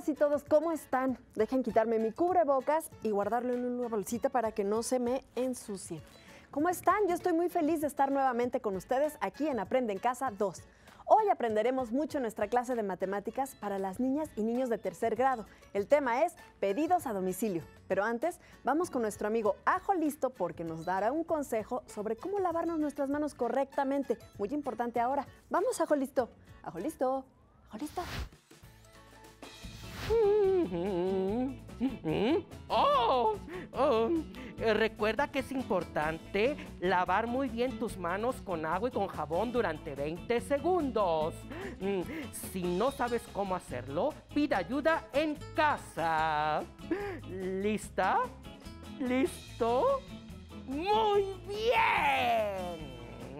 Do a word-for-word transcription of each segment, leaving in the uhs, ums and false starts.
todas y todos, ¿cómo están? Dejen quitarme mi cubrebocas y guardarlo en una bolsita para que no se me ensucie. ¿Cómo están? Yo estoy muy feliz de estar nuevamente con ustedes aquí en Aprende en Casa dos. Hoy aprenderemos mucho en nuestra clase de matemáticas para las niñas y niños de tercer grado. El tema es pedidos a domicilio. Pero antes, vamos con nuestro amigo Ajo Listo porque nos dará un consejo sobre cómo lavarnos nuestras manos correctamente. Muy importante ahora. Vamos, Ajo Listo. Ajo Listo. Ajo Listo. Oh, oh, recuerda que es importante lavar muy bien tus manos con agua y con jabón durante veinte segundos. Si no sabes cómo hacerlo, pide ayuda en casa. ¿Lista? ¿Listo? ¡Muy bien!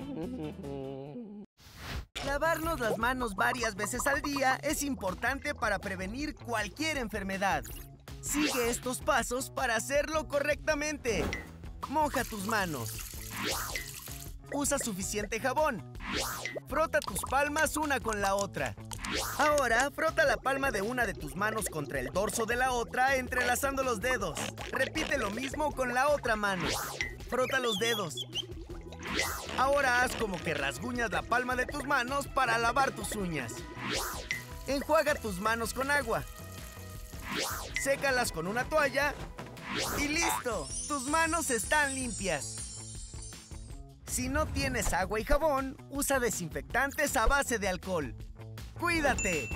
Lavarnos las manos varias veces al día es importante para prevenir cualquier enfermedad. Sigue estos pasos para hacerlo correctamente. Moja tus manos. Usa suficiente jabón. Frota tus palmas una con la otra. Ahora, frota la palma de una de tus manos contra el dorso de la otra, entrelazando los dedos. Repite lo mismo con la otra mano. Frota los dedos. Ahora haz como que rasguñas la palma de tus manos para lavar tus uñas. Enjuaga tus manos con agua. Sécalas con una toalla y ¡listo! Tus manos están limpias. Si no tienes agua y jabón, usa desinfectantes a base de alcohol. ¡Cuídate!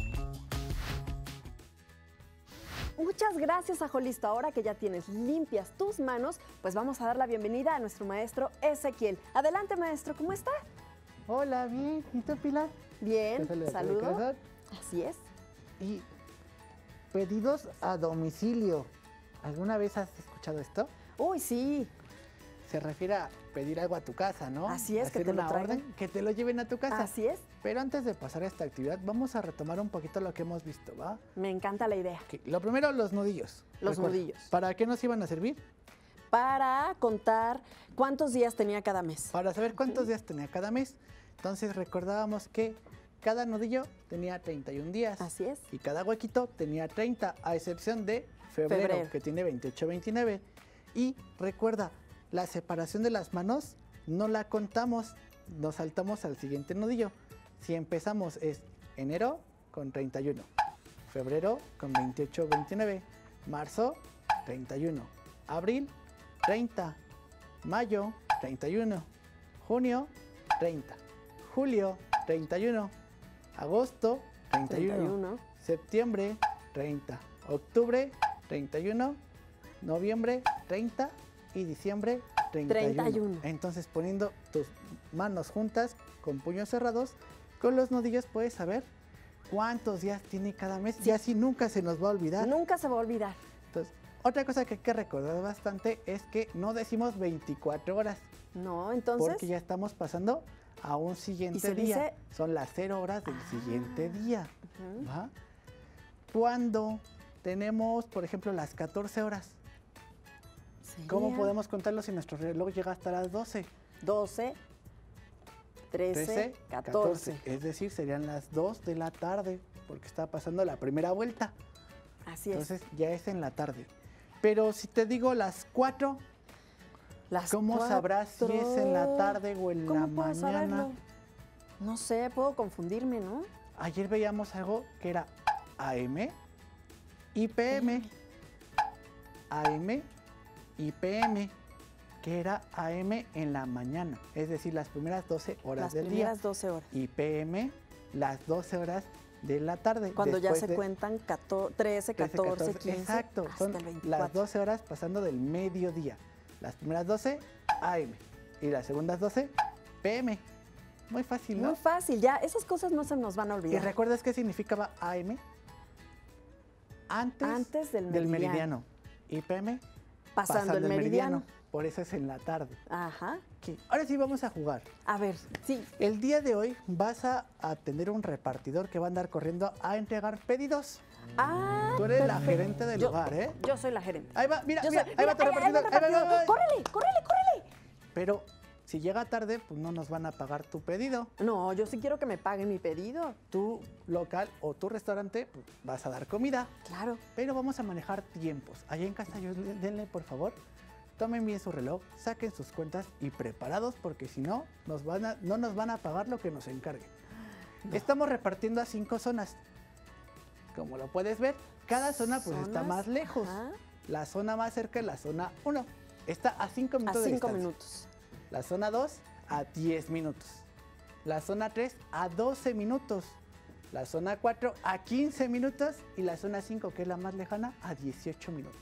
Muchas gracias, Ajo Listo. Ahora que ya tienes limpias tus manos, pues vamos a dar la bienvenida a nuestro maestro Ezequiel. Adelante, maestro, ¿cómo está? Hola, bien. ¿Y tú, Pilar? Bien, saludo. Casa. Así es. Y pedidos a domicilio. ¿Alguna vez has escuchado esto? Uy, sí. Se refiere a pedir algo a tu casa, ¿no? Así es, Hacer que te una lo traigan. orden, que te lo lleven a tu casa. Así es. Pero antes de pasar a esta actividad, vamos a retomar un poquito lo que hemos visto, ¿va? Me encanta la idea. Okay. Lo primero, los nudillos. Los Recuerda, nudillos. ¿Para qué nos iban a servir? Para contar cuántos días tenía cada mes. Para saber cuántos días tenía cada mes. Entonces recordábamos que cada nudillo tenía treinta y un días. Así es. Y cada huequito tenía treinta, a excepción de febrero, Febrero. que tiene veintiocho, veintinueve. Y recuerda, la separación de las manos no la contamos, nos saltamos al siguiente nudillo. Si empezamos es enero con treinta y uno, febrero con veintiocho, veintinueve, marzo treinta y uno, abril treinta, mayo treinta y uno, junio treinta, julio treinta y uno, agosto treinta y uno, treinta y uno. septiembre treinta, octubre treinta y uno, noviembre treinta y diciembre treinta y uno. treinta y uno. Entonces, poniendo tus manos juntas con puños cerrados, con los nudillos puedes saber cuántos días tiene cada mes y así nunca se nos va a olvidar. Nunca se va a olvidar. Entonces, otra cosa que hay que recordar bastante es que no decimos veinticuatro horas, No, entonces. porque ya estamos pasando a un ¿Y siguiente se día. dice? Son las cero horas del Ah. siguiente día. Ujú. ¿Va? Cuando tenemos, por ejemplo, las catorce horas, ¿cómo Sería podemos contarlo si nuestro reloj llega hasta las doce? doce, trece, catorce. Es decir, serían las dos de la tarde, porque está pasando la primera vuelta. Así es. Entonces ya es en la tarde. Pero si te digo las cuatro, Las ¿cómo sabrás si es en la cuatro. tarde o en ¿Cómo la puedo mañana? saberlo? No sé, puedo confundirme, ¿no? Ayer veíamos algo que era A M y P M. A M y P M, que era A M en la mañana, es decir, las primeras doce horas Las del primeras día. doce horas. Y P M, las doce horas de la tarde. Cuando ya después se de cuentan catorce, trece, trece, catorce, quince, Exacto, hasta son el veinticuatro. las doce horas pasando del mediodía. Las primeras doce, A M. Y las segundas doce, P M. Muy fácil, ¿no? Muy fácil, ya, esas cosas no se nos van a ¿Y olvidar. recuerdas qué significaba A M? Antes, Antes del del meridiano. meridiano. Y P M, Pasando el meridiano. Por eso es en la tarde. Ajá. Ok, ahora sí vamos a jugar. A ver, sí. El día de hoy vas a, a tener un repartidor que va a andar corriendo a entregar pedidos. Ah, Tú eres la perfecto. gerente del Yo- lugar, ¿eh? Yo soy la gerente. Ahí va, mira, Yo mira, soy- ahí va tu mira, ahí- ahí va repartidor. el ahí va, ahí va, ahí va. ¡Córrele, córrele, córrele! Pero Si llega tarde, pues no nos van a pagar tu pedido. No, yo sí quiero que me paguen mi pedido. Tu local o tu restaurante, pues, vas a dar comida. Claro. Pero vamos a manejar tiempos. Allá en casa, yo denle, por favor, tomen bien su reloj, saquen sus cuentas y preparados, porque si no, nos van a, no nos van a pagar lo que nos encarguen. No. Estamos repartiendo a cinco zonas. Como lo puedes ver, cada zona pues ¿Zonas? está más lejos. Ajá. La zona más cerca es la zona uno. Está a cinco minutos A de cinco distancia. minutos. La zona dos a diez minutos. La zona tres a doce minutos. La zona cuatro a quince minutos. Y la zona cinco, que es la más lejana, a dieciocho minutos.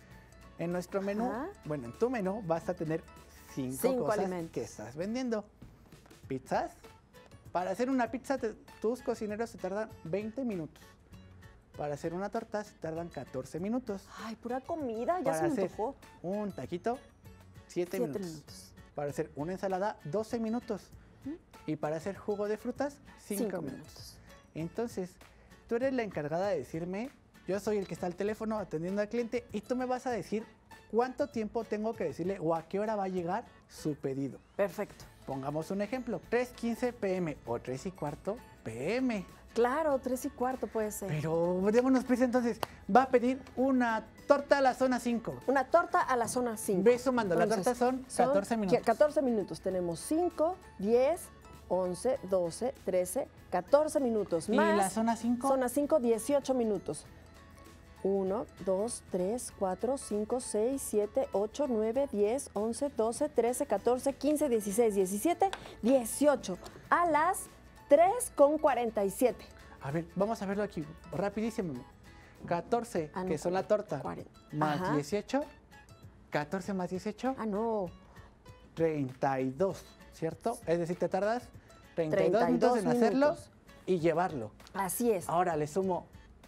En nuestro menú, Ajá. bueno, en tu menú vas a tener cinco, Cinco cosas alimentos. que estás vendiendo. Pizzas. Para hacer una pizza, te- tus cocineros se tardan veinte minutos. Para hacer una torta se tardan catorce minutos. Ay, pura comida, ya Para se me hacer antojó. un taquito, siete Siete minutos. minutos. Para hacer una ensalada, doce minutos. Y para hacer jugo de frutas, cinco, Cinco minutos. minutos. Entonces, tú eres la encargada de decirme, yo soy el que está al teléfono atendiendo al cliente y tú me vas a decir cuánto tiempo tengo que decirle o a qué hora va a llegar su pedido. Perfecto. Pongamos un ejemplo, tres quince pm o tres y cuarto pm. Claro, tres y cuarto puede ser. Pero démonos prisa entonces, va a pedir una torta a la zona cinco. Una torta a la zona cinco. Ve sumando, la torta son catorce minutos. catorce minutos. Tenemos cinco, diez, once, doce, trece, catorce minutos. ¿Y Más la zona cinco? Zona cinco, dieciocho minutos. uno, dos, tres, cuatro, cinco, seis, siete, ocho, nueve, diez, once, doce, trece, catorce, quince, dieciséis, diecisiete, dieciocho. A las tres con cuarenta y siete. A ver, vamos a verlo aquí, rapidísimo. catorce, Ah, no, que son la torta, cuarenta. más Ajá. dieciocho. catorce más dieciocho, Ah, no. treinta y dos, ¿cierto? Es decir, te tardas treinta y dos, treinta y dos minutos en hacerlo minutos. y llevarlo. Así es. Ahora le sumo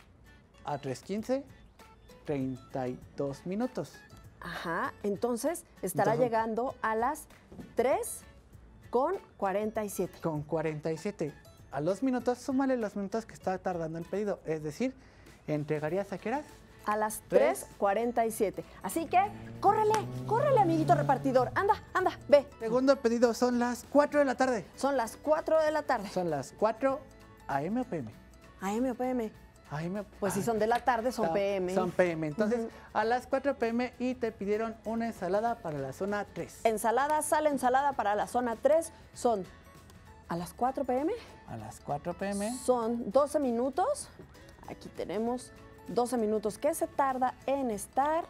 a tres quince, treinta y dos minutos. Ajá. Entonces estará Entonces- llegando a las tres con cuarenta y siete. Con cuarenta y siete. A los minutos, súmale los minutos que está tardando el pedido. Es decir, ¿entregarías a qué horas? A las Tres. tres cuarenta y siete. Así que, córrele, córrele, amiguito repartidor. Anda, anda, ve. Segundo pedido, son las cuatro de la tarde. Son las cuatro de la tarde. Son las cuatro A M o P M. ¿A M o P M? A M. Pues si ah, son de la tarde, son son- P M. Son P M. Entonces, Ujú. a las cuatro P M y te pidieron una ensalada para la zona tres. Ensalada, sal, ensalada para la zona tres son a las cuatro P M. A las cuatro P M. Son doce minutos. Aquí tenemos doce minutos que se tarda en estar.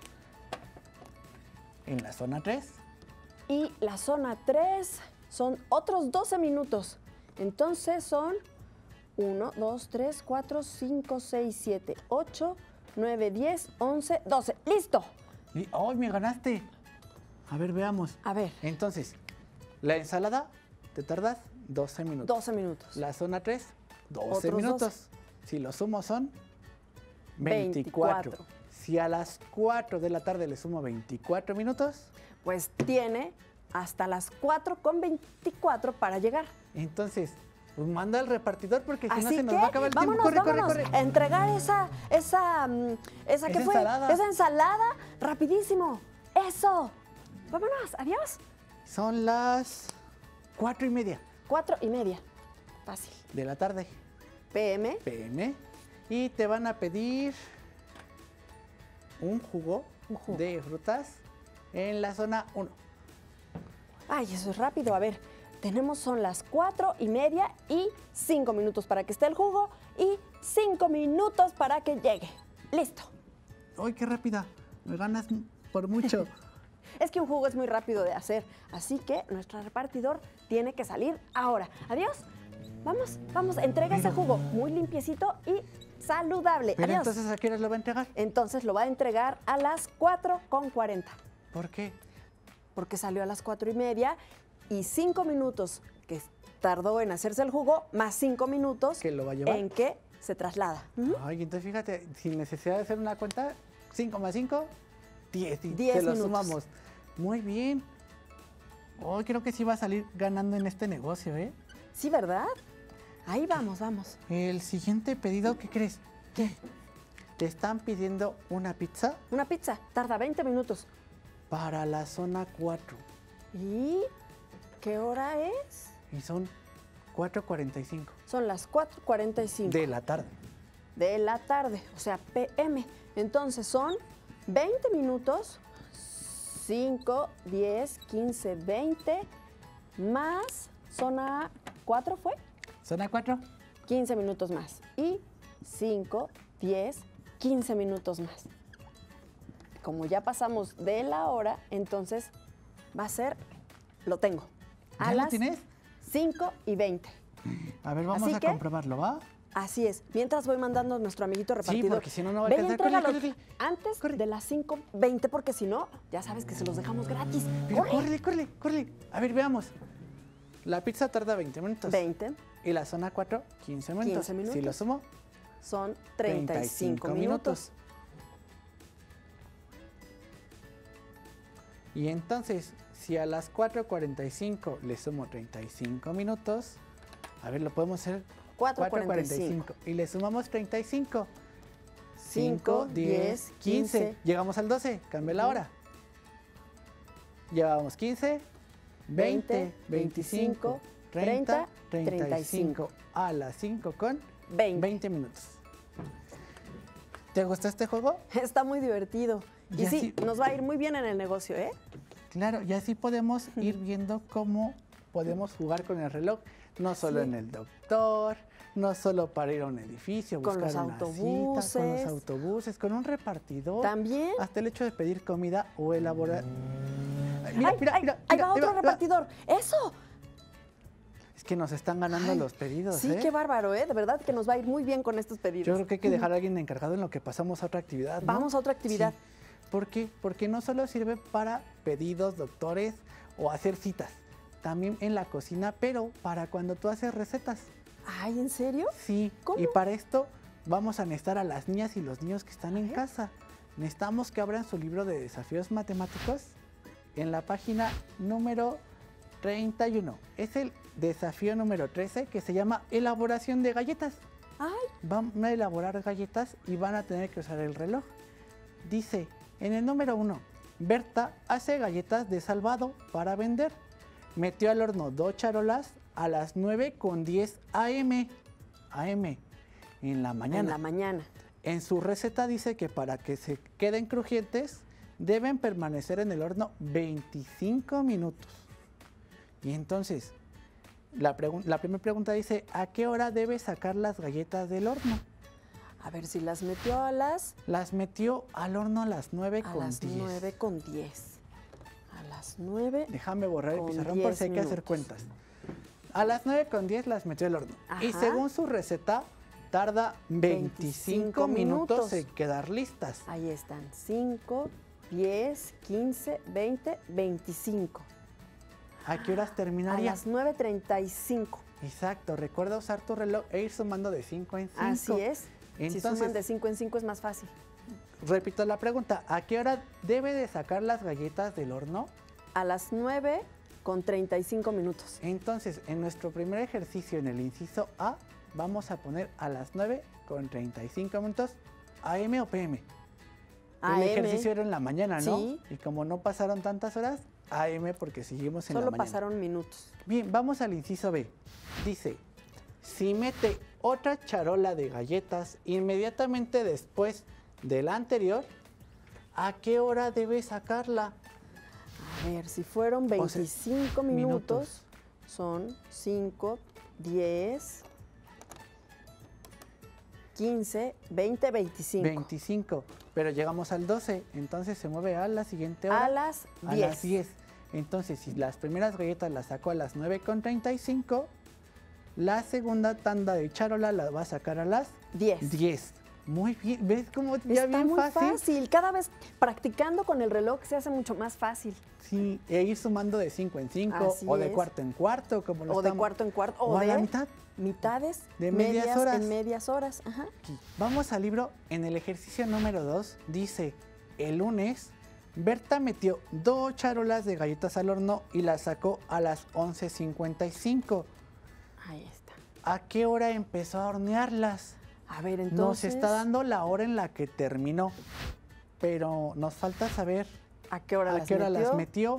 En la zona tres. Y la zona tres son otros doce minutos. Entonces son uno, dos, tres, cuatro, cinco, seis, siete, ocho, nueve, diez, once, doce. ¡Listo! Y, ¡ay, me ganaste! A ver, veamos. A ver, Entonces, la ensalada te tardas doce minutos. doce minutos. La zona tres, doce Otros minutos. doce. Si lo sumo son veinticuatro. veinticuatro. Si a las cuatro de la tarde le sumo veinticuatro minutos, Pues tiene hasta las cuatro con veinticuatro para llegar. entonces, pues manda al repartidor porque si no Así se nos que va a acabar el vámonos, tiempo. Corre, vámonos corre, corre. a entregar esa, esa, mm, esa, ¿qué Esa fue? ensalada. Esa ensalada, rapidísimo. Eso. Vámonos, adiós. Son las cuatro y media Cuatro y media. Fácil. de la tarde, P M. P M, y te van a pedir un jugo, Un jugo. de frutas en la zona uno. Ay, eso es rápido. A ver, tenemos son las cuatro y media y cinco minutos para que esté el jugo y cinco minutos para que llegue. Listo. ¡Ay, qué rápida! Me ganas por mucho. Es que un jugo es muy rápido de hacer, así que nuestro repartidor tiene que salir ahora. Adiós. Vamos, vamos, entrega ese jugo muy limpiecito y saludable. Pero Adiós. entonces, ¿a qué horas lo va a entregar? Entonces lo va a entregar a las cuatro con cuarenta, ¿Por qué? porque salió a las cuatro y media y cinco minutos que tardó en hacerse el jugo, más cinco minutos ¿Que lo va a llevar? en que se traslada. ¿Mm? Ay, entonces fíjate, sin necesidad de hacer una cuenta, cinco más cinco, diez. Y diez se lo minutos. sumamos. Muy bien. Hoy creo que sí va a salir ganando en este negocio, ¿eh? Sí, ¿verdad? Ahí vamos, vamos. El siguiente pedido, ¿qué crees? ¿Qué? Te están pidiendo una pizza Una pizza, tarda veinte minutos. para la zona cuatro. Y ¿Qué hora es? Y son cuatro cuarenta y cinco Son las cuatro cuarenta y cinco de la tarde. de la tarde, o sea, P M. Entonces son veinte minutos, cinco, diez, quince, veinte, más zona cuatro fue, ¿Zona cuatro? quince minutos más. Y cinco, diez, quince minutos más. Como ya pasamos de la hora, entonces va a ser, lo tengo, a ¿Ya lo las tienes? cinco y veinte. A ver, vamos Así a que- comprobarlo, ¿va? Así es. Mientras voy mandando a nuestro amiguito repartidor. porque si no, no va a Ve y alcanzar. Corre, entrégalos corre, corre. antes Corre. de las cinco veinte, porque si no, ya sabes que se los dejamos gratis. Pero ¡Corre! córrele, córrele, córrele. A ver, veamos. La pizza tarda veinte minutos. veinte Y la zona cuatro, quince minutos. quince minutos. Si lo sumo, son treinta y cinco minutos. Y entonces, si a las cuatro cuarenta y cinco le sumo treinta y cinco minutos, a ver, lo podemos hacer cuatro cuatro cuarenta y cinco. cuarenta y cinco. Y le sumamos treinta y cinco. cinco, diez, quince. Llegamos al doce, cambia la hora. Llevamos quince, veinte, veinticinco, treinta, treinta y cinco. A las cinco con veinte. veinte minutos. ¿Te gustó este juego? Está muy divertido. Y Y sí, así- nos va a ir muy bien en el negocio, ¿eh? Claro, y así podemos ir viendo cómo podemos jugar con el reloj, no solo Sí. en el doctor, no solo para ir a un edificio, Con buscar los una cita, con autobuses. los autobuses, con un repartidor, También. hasta el hecho de pedir comida o elaborar. Ay, ¡Ay, mira, mira, ay! mira, ahí mira, va ahí otro va, ahí va. repartidor! ¡Eso! Es que nos están ganando Ay, los pedidos, Sí, ¿eh? qué bárbaro, ¿eh? De verdad que nos va a ir muy bien con estos pedidos. Yo creo que hay que dejar a alguien encargado en lo que pasamos a otra actividad, ¿no? Vamos a otra actividad. Sí. ¿Por qué? Porque no solo sirve para pedidos, doctores o hacer citas, también en la cocina, pero para cuando tú haces recetas. Ay, ¿en serio? Sí, ¿Cómo? y para esto vamos a necesitar a las niñas y los niños que están en ver. casa. Necesitamos que abran su libro de desafíos matemáticos en la página número treinta y uno. Es el desafío número trece que se llama elaboración de galletas. Ay, Van a elaborar galletas y van a tener que usar el reloj. Dice, en el número uno, Berta hace galletas de salvado para vender. Metió al horno dos charolas a las nueve con diez a eme. a eme, en la mañana. en la mañana. En su receta dice que para que se queden crujientes, deben permanecer en el horno veinticinco minutos. Y entonces, la, pregun- la primera pregunta dice, ¿a qué hora debe sacar las galletas del horno? A ver si las metió a las, Las metió al horno a las nueve a con las diez. nueve con diez. A las nueve. Déjame borrar el con pizarrón por diez si hay que hacer minutos. cuentas. A las nueve con diez las metió al horno. Y Ajá. según su receta, tarda veinticinco veinticinco minutos minutos. en quedar listas. Ahí están. cinco, diez, quince, veinte, veinticinco. ¿A qué horas A terminaría? las nueve treinta y cinco. Exacto, recuerda usar tu reloj e ir sumando de cinco en cinco. Así es. si Entonces, suman de cinco en cinco es más fácil. repito la pregunta, ¿a qué hora debe de sacar las galletas del horno? A las nueve con treinta y cinco minutos. Entonces, en nuestro primer ejercicio en el inciso A, vamos a poner a las nueve con treinta y cinco minutos, A M o P M. A El M. ejercicio era en la mañana, ¿no? Sí. Y como no pasaron tantas horas, A M porque seguimos en Solo la mañana. pasaron minutos. Bien, vamos al inciso B. Dice, si mete otra charola de galletas inmediatamente después de la anterior, ¿a qué hora debe sacarla? A ver, si fueron sea, veinticinco minutos. minutos, son cinco, diez, quince, veinte, veinticinco. veinticinco, pero llegamos al doce, entonces se mueve a la siguiente hora. A las A diez. las diez. Entonces, si las primeras galletas las sacó a las nueve con treinta y cinco, la segunda tanda de charola la va a sacar a las diez. diez. Muy bien, ¿ves cómo ya Está bien muy fácil? fácil. Cada vez practicando con el reloj se hace mucho más fácil. Sí, e ir sumando de cinco en cinco Así o de es. cuarto en cuarto, como lo O de estamos- cuarto en cuarto. O, o a de la mitad. mitades. De medias horas. En medias horas. Ajá. Aquí. Vamos al libro. En el ejercicio número dos dice, el lunes, Berta metió dos charolas de galletas al horno y las sacó a las once cincuenta y cinco. Ahí está. ¿A qué hora empezó a hornearlas? A ver, entonces. Nos está dando la hora en la que terminó, pero nos falta saber ¿A qué hora a las qué hora metió? las metió.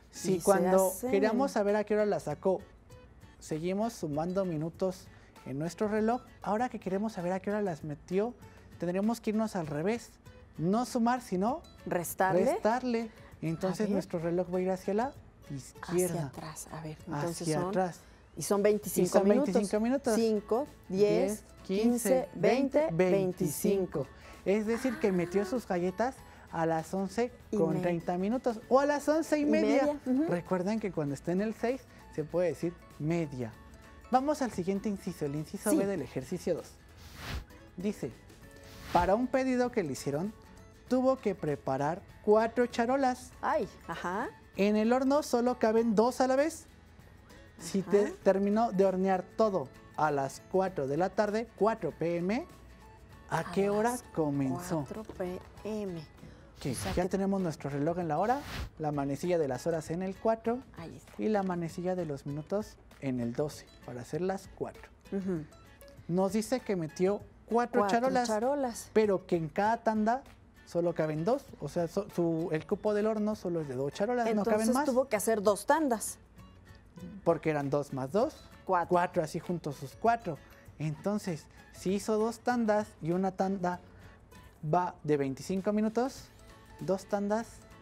Si Y se cuando hacen- queríamos saber a qué hora la sacó, seguimos sumando minutos en nuestro reloj, ahora que queremos saber a qué hora las metió, tendríamos que irnos al revés. No sumar, sino ¿Restarle? restarle. Entonces ver. nuestro reloj va a ir hacia la Hacia izquierda. atrás. A ver, entonces Hacia son... atrás. Y son veinticinco Y son minutos. veinticinco minutos. cinco, diez, quince, veinte, veinticinco. Es decir, que metió sus galletas a las once Y con media. treinta minutos o a las once y, Y media. media, ujú. Recuerden que cuando está en el seis se puede decir media. Vamos al siguiente inciso, el inciso Sí. B del ejercicio dos. Dice, para un pedido que le hicieron, tuvo que preparar cuatro charolas. Ay, ajá. En el horno solo caben dos a la vez. Si te Ajá. terminó de hornear todo a las cuatro de la tarde, cuatro pe eme, ¿a, A qué hora las comenzó? cuatro pe eme. Que O sea ya que- tenemos nuestro reloj en la hora, la manecilla de las horas en el cuatro Ahí está. y la manecilla de los minutos en el doce para hacer las cuatro. Ujú. Nos dice que metió cuatro, Cuatro charolas, charolas. pero que en cada tanda solo caben dos. O sea, so- su- el cupo del horno solo es de dos charolas, no caben Entonces más. tuvo que hacer dos tandas. Porque eran dos más dos, Cuatro. cuatro, así juntos sus cuatro. Entonces, si hizo dos tandas y una tanda va de veinticinco minutos, dos tandas,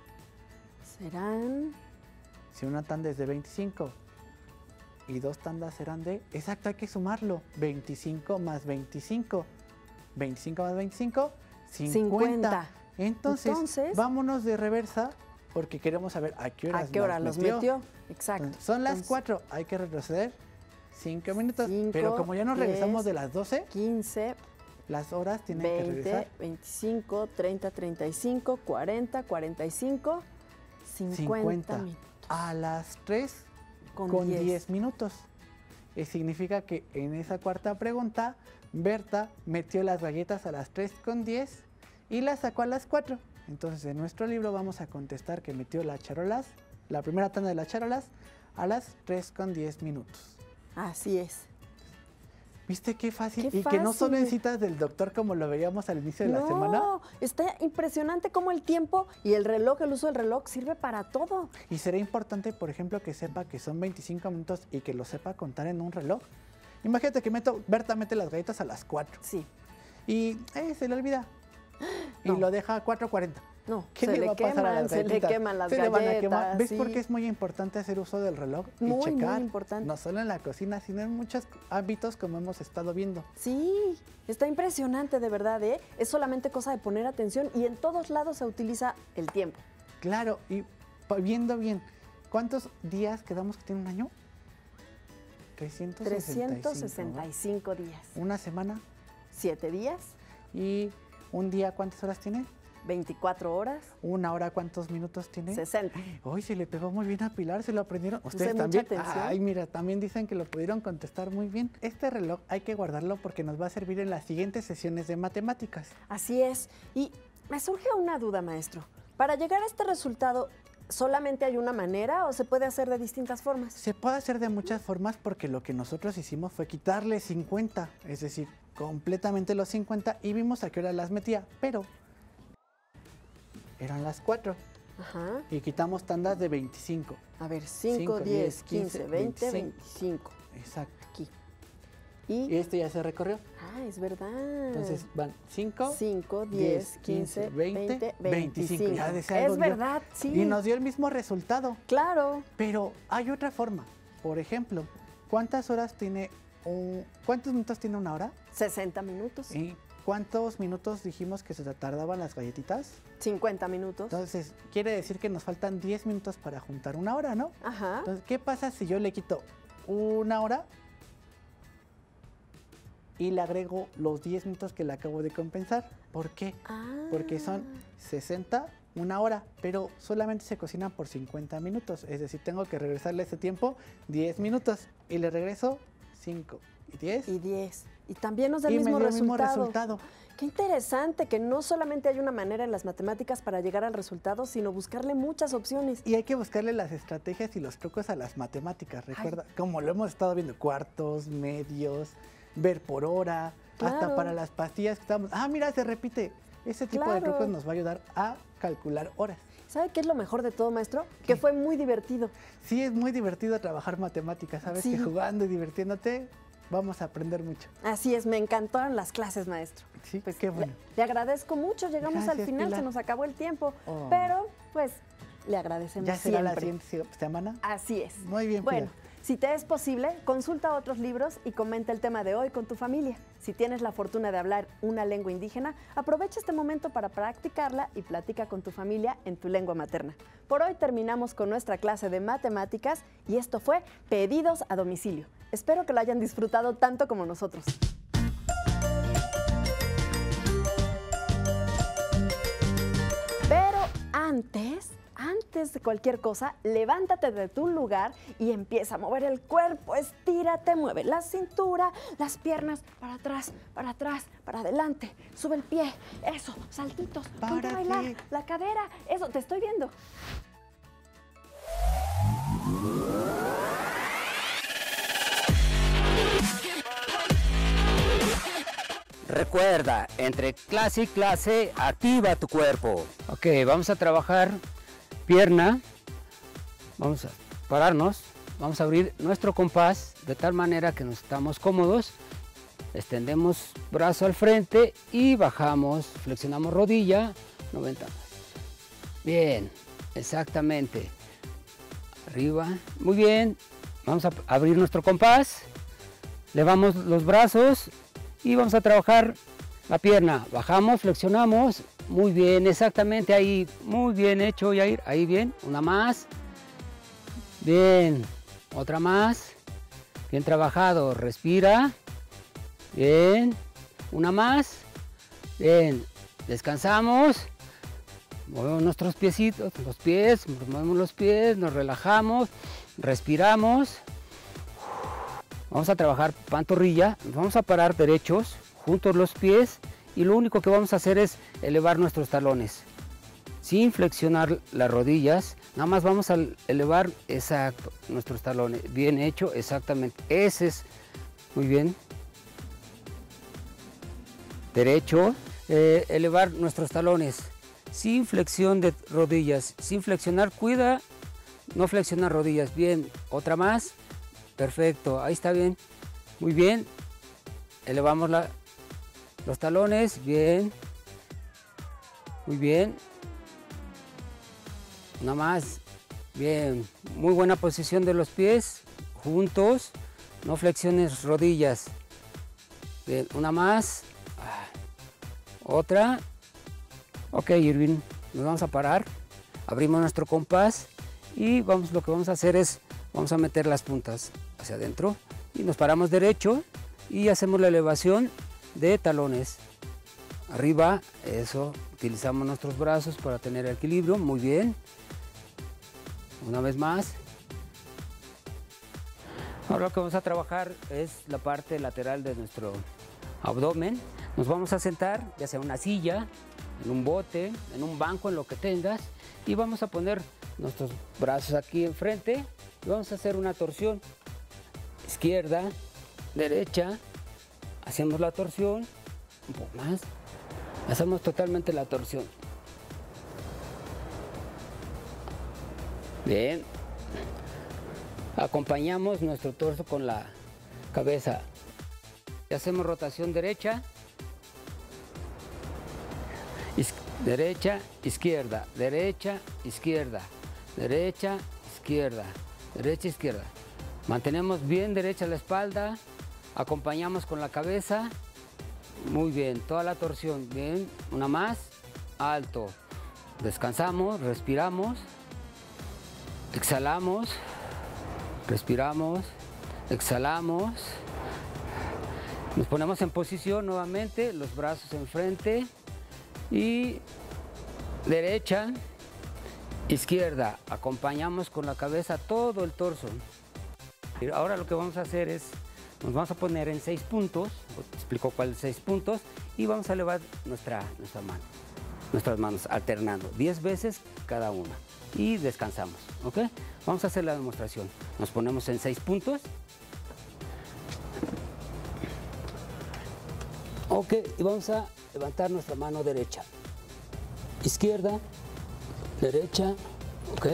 Serán... si una tanda es de veinticinco y dos tandas serán de, exacto, hay que sumarlo, veinticinco más veinticinco, veinticinco más veinticinco, cincuenta. cincuenta. Entonces, Entonces- vámonos de reversa porque queremos saber a qué hora ¿A qué hora los metió? Exacto. Entonces, son las Entonces, cuatro, hay que retroceder cinco minutos. Cinco, pero como ya nos regresamos diez, de las doce, quince, las horas tienen que veinte, regresar veinticinco, treinta, treinta y cinco, cuarenta, cuarenta y cinco, cincuenta, cincuenta minutos. a las tres Con con diez. diez minutos. Y significa que en esa cuarta pregunta, Berta metió las galletas a las tres con diez y las sacó a las cuatro. Entonces, en nuestro libro vamos a contestar que metió las charolas, la primera tanda de las charolas, a las tres con diez minutos. Así es. ¿Viste qué fácil? Qué y que no solo fácil. necesitas del doctor como lo veíamos al inicio de la semana. No, está impresionante cómo el tiempo y el reloj, el uso del reloj sirve para todo. Y sería importante, por ejemplo, que sepa que son veinticinco minutos y que lo sepa contar en un reloj. Imagínate que meto, Berta mete las galletas a las cuatro Sí. y eh, se le olvida. Y No. lo deja a cuatro cuarenta. No, ¿Qué se le le va a pasar a queman, las se le galletitas? queman las Se le van a quemar. galletas, ¿Ves sí. por qué es muy importante hacer uso del reloj y Muy, muy checar? importante. No solo en la cocina, sino en muchos ámbitos como hemos estado viendo. Sí, está impresionante de verdad, ¿eh? Es solamente cosa de poner atención y en todos lados se utiliza el tiempo. Claro, y pa- viendo bien, ¿cuántos días quedamos que tiene un año? trescientos sesenta y cinco, trescientos sesenta y cinco días. ¿no? Una semana. siete días, ¿Y un día cuántas horas tiene? veinticuatro horas, ¿Una hora cuántos minutos tiene? sesenta. Uy, se le pegó muy bien a Pilar, se lo aprendieron. Ustedes mucha también. atención. Ay, mira, también dicen que lo pudieron contestar muy bien. Este reloj hay que guardarlo porque nos va a servir en las siguientes sesiones de matemáticas. Así es. Y me surge una duda, maestro. Para llegar a este resultado, ¿solamente hay una manera o se puede hacer de distintas formas? Se puede hacer de muchas formas porque lo que nosotros hicimos fue quitarle cincuenta, es decir, completamente los cincuenta y vimos a qué hora las metía, pero eran las cuatro Ajá. y quitamos tandas de veinticinco. A ver, cinco, Cinco, diez, diez, quince, quince, veinte, veinticinco. veinticinco. Exacto. Aquí. Y Y, este ya se recorrió. ah, es verdad. Entonces van cinco, cinco, diez, diez, quince, veinte, veinte, veinticinco. veinticinco. Ya decía algo Es yo. verdad, sí. Y nos dio el mismo resultado. Claro. Pero hay otra forma. Por ejemplo, ¿cuántas horas tiene un, ¿cuántos minutos tiene una hora? sesenta minutos. ¿Y cuántos minutos dijimos que se tardaban las galletitas? cincuenta minutos. Entonces, quiere decir que nos faltan diez minutos para juntar una hora, ¿no? Ajá. Entonces, ¿qué pasa si yo le quito una hora y le agrego los diez minutos que le acabo de compensar? ¿Por qué? Ah. Porque son sesenta, una hora, pero solamente se cocinan por cincuenta minutos. Es decir, tengo que regresarle ese tiempo diez minutos y le regreso cinco y diez Y diez. Y también nos da el y me mismo dio el resultado. mismo resultado. Qué interesante que no solamente hay una manera en las matemáticas para llegar al resultado, sino buscarle muchas opciones. Y hay que buscarle las estrategias y los trucos a las matemáticas, recuerda, como lo hemos estado viendo, cuartos, medios, ver por hora, hasta Claro. para las pastillas que estamos, ah, mira, se repite, Ese tipo Claro. de trucos nos va a ayudar a calcular horas. ¿Sabe qué es lo mejor de todo, maestro? Que fue muy divertido. Sí, es muy divertido trabajar matemáticas, sabes Sí. que jugando y divirtiéndote vamos a aprender mucho. Así es, me encantaron las clases, maestro. Sí, Pues qué bueno. Le, le agradezco mucho, llegamos al Gracias, final, Pilar. se nos acabó el tiempo, Oh. pero pues le agradecemos ¿Ya será siempre. la siguiente se- semana? Así es. Muy bien, Bueno, Pilar. si te es posible, consulta otros libros y comenta el tema de hoy con tu familia. Si tienes la fortuna de hablar una lengua indígena, aprovecha este momento para practicarla y platica con tu familia en tu lengua materna. Por hoy terminamos con nuestra clase de matemáticas y esto fue Pedidos a Domicilio. Espero que lo hayan disfrutado tanto como nosotros. Pero antes, antes de cualquier cosa, levántate de tu lugar y empieza a mover el cuerpo, estírate, mueve la cintura, las piernas para atrás, para atrás, para adelante, sube el pie, eso, saltitos, ponte a Párate. bailar, la cadera, eso, te estoy viendo. Recuerda, entre clase y clase, activa tu cuerpo. Ok, vamos a trabajar pierna. Vamos a pararnos. Vamos a abrir nuestro compás de tal manera que nos estamos cómodos. Extendemos brazo al frente y bajamos, flexionamos rodilla, noventa. Bien, exactamente. Arriba, muy bien. Vamos a abrir nuestro compás. Levamos los brazos y vamos a trabajar la pierna. Bajamos, flexionamos. Muy bien, exactamente ahí. Muy bien hecho, Yair. Ahí bien. Una más. Bien. Otra más. Bien trabajado. Respira. Bien. Una más. Bien. Descansamos. Movemos nuestros piecitos, los pies. Movemos los pies. Nos relajamos. Respiramos. Vamos a trabajar pantorrilla, nos vamos a parar derechos, juntos los pies y lo único que vamos a hacer es elevar nuestros talones. Sin flexionar las rodillas, nada más vamos a elevar, exacto, nuestros talones. Bien hecho, exactamente. Ese es, muy bien. Derecho, eh, elevar nuestros talones. Sin flexión de rodillas, sin flexionar, cuida, no flexionar rodillas. Bien, otra más. Perfecto, ahí está bien. Muy bien. Elevamos la, los talones. Bien. Muy bien. Una más. Bien. Muy buena posición de los pies. Juntos. No flexiones rodillas. Bien. Una más. Otra. Ok, Irving. Nos vamos a parar. Abrimos nuestro compás. Y vamos, lo que vamos a hacer es, vamos a meter las puntas hacia adentro y nos paramos derecho y hacemos la elevación de talones. Arriba, eso, utilizamos nuestros brazos para tener equilibrio, muy bien. Una vez más. Ahora lo que vamos a trabajar es la parte lateral de nuestro abdomen. Nos vamos a sentar, ya sea en una silla, en un bote, en un banco, en lo que tengas, y vamos a poner nuestros brazos aquí enfrente y vamos a hacer una torsión. Izquierda, derecha, hacemos la torsión, un poco más, hacemos totalmente la torsión. Bien, acompañamos nuestro torso con la cabeza. Hacemos rotación derecha, iz- derecha, izquierda, derecha, izquierda, derecha, izquierda, derecha, izquierda. Mantenemos bien derecha la espalda, acompañamos con la cabeza, muy bien, toda la torsión, bien, una más, alto. Descansamos, respiramos, exhalamos, respiramos, exhalamos. Nos ponemos en posición nuevamente, los brazos enfrente y derecha, izquierda. Acompañamos con la cabeza todo el torso. Y ahora lo que vamos a hacer es, nos vamos a poner en seis puntos, te explico cuáles seis puntos, y vamos a elevar nuestra, nuestra mano, nuestras manos alternando, diez veces cada una. Y descansamos, ¿ok? Vamos a hacer la demostración. Nos ponemos en seis puntos. Ok, y vamos a levantar nuestra mano derecha. izquierda, derecha, ok,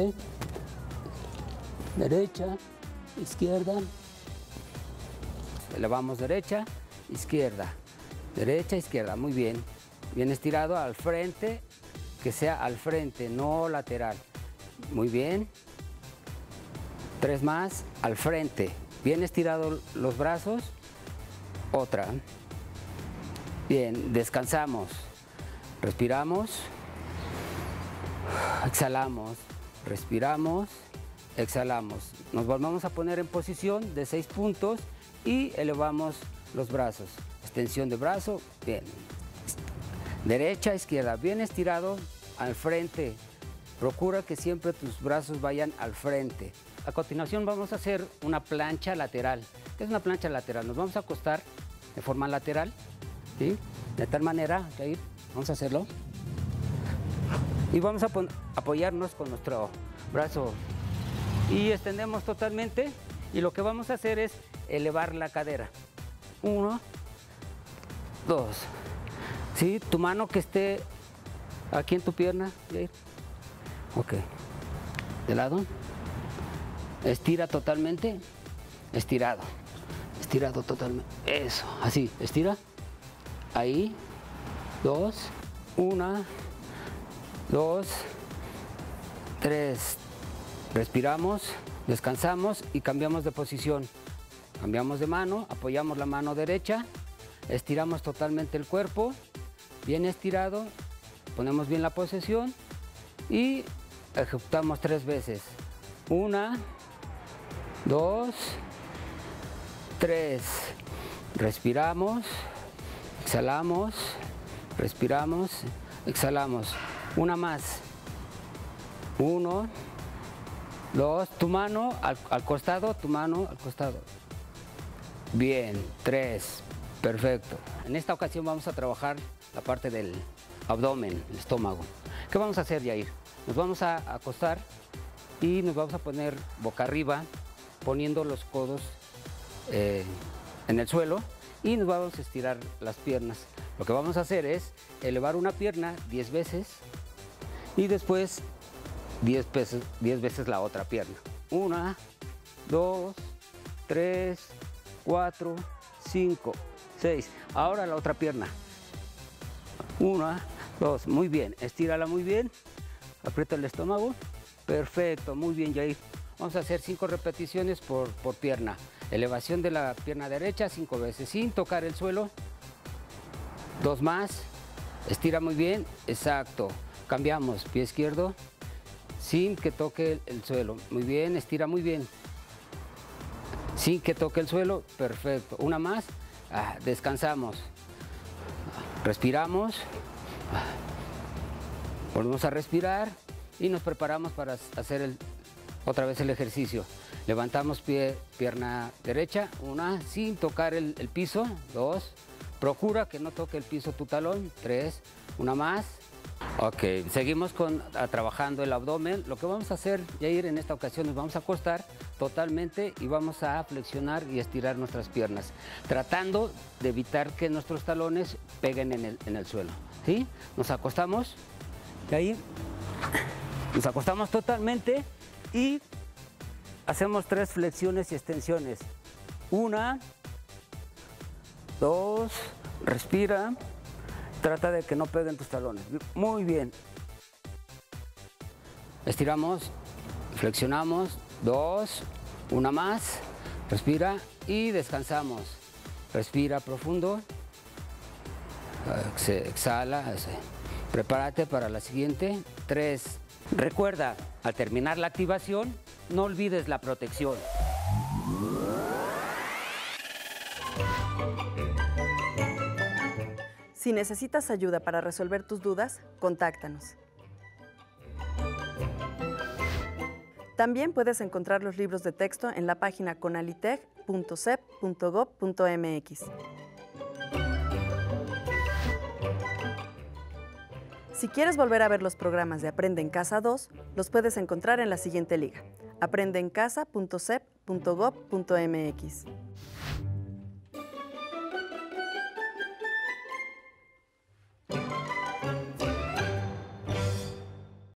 derecha, izquierda, elevamos derecha, izquierda, derecha, izquierda, muy bien, bien estirado al frente, que sea al frente, no lateral, muy bien, tres más, al frente, bien estirado los brazos, otra, bien, descansamos, respiramos, exhalamos, respiramos, exhalamos, nos volvemos a poner en posición de seis puntos y elevamos los brazos, extensión de brazo, bien, derecha, izquierda, bien estirado al frente, procura que siempre tus brazos vayan al frente. A continuación vamos a hacer una plancha lateral. ¿Qué es una plancha lateral? Nos vamos a acostar de forma lateral, ¿sí? De tal manera, Jair, vamos a hacerlo. Y vamos a apoyarnos con nuestro brazo y extendemos totalmente y lo que vamos a hacer es elevar la cadera. Uno, dos. ¿Sí? Tu mano que esté aquí en tu pierna, Jair. Ok. De lado. Estira totalmente. Estirado. Estirado totalmente. Eso. Así. Estira. Ahí. Dos. Una. Dos. Tres. Respiramos. Descansamos y cambiamos de posición. Cambiamos de mano. Apoyamos la mano derecha. Estiramos totalmente el cuerpo. Bien estirado. Ponemos bien la posición. Y ejecutamos tres veces. Una. Dos, tres, respiramos, exhalamos, respiramos, exhalamos. Una más. Uno, dos, tu mano al, al costado, tu mano al costado. Bien, tres, perfecto. En esta ocasión vamos a trabajar la parte del abdomen, el estómago. ¿Qué vamos a hacer, Jair? Nos vamos a acostar y nos vamos a poner boca arriba, poniendo los codos eh, en el suelo y nos vamos a estirar las piernas. Lo que vamos a hacer es elevar una pierna diez veces y después diez veces, diez veces la otra pierna. Una, dos, tres, cuatro, cinco, seis. Ahora la otra pierna. Una, dos, muy bien. Estírala muy bien. Aprieta el estómago. Perfecto, muy bien, Jair. Vamos a hacer cinco repeticiones por, por pierna. Elevación de la pierna derecha cinco veces sin tocar el suelo. Dos más. Estira muy bien. Exacto. Cambiamos. Pie izquierdo sin que toque el, el suelo. Muy bien. Estira muy bien. Sin que toque el suelo. Perfecto. Una más. Ah, descansamos. Respiramos. Volvemos a respirar y nos preparamos para hacer el otra vez el ejercicio. Levantamos pie, pierna derecha, una, sin tocar el, el piso, dos, procura que no toque el piso tu talón, tres, una más. Ok, seguimos con, a, trabajando el abdomen. Lo que vamos a hacer, Jair, en esta ocasión nos vamos a acostar totalmente y vamos a flexionar y estirar nuestras piernas, tratando de evitar que nuestros talones peguen en el, en el suelo. ¿Sí? Nos acostamos, Jair, nos acostamos totalmente y hacemos tres flexiones y extensiones. Una, dos, respira, trata de que no peguen tus talones. Muy bien. Estiramos, flexionamos, dos, una más, respira y descansamos. Respira profundo, exhala, prepárate para la siguiente, tres. Recuerda, al terminar la activación, no olvides la protección. Si necesitas ayuda para resolver tus dudas, contáctanos. También puedes encontrar los libros de texto en la página conalitech punto sep punto gob punto mx. Si quieres volver a ver los programas de Aprende en Casa dos, los puedes encontrar en la siguiente liga: aprende en casa punto sep punto gob punto mx.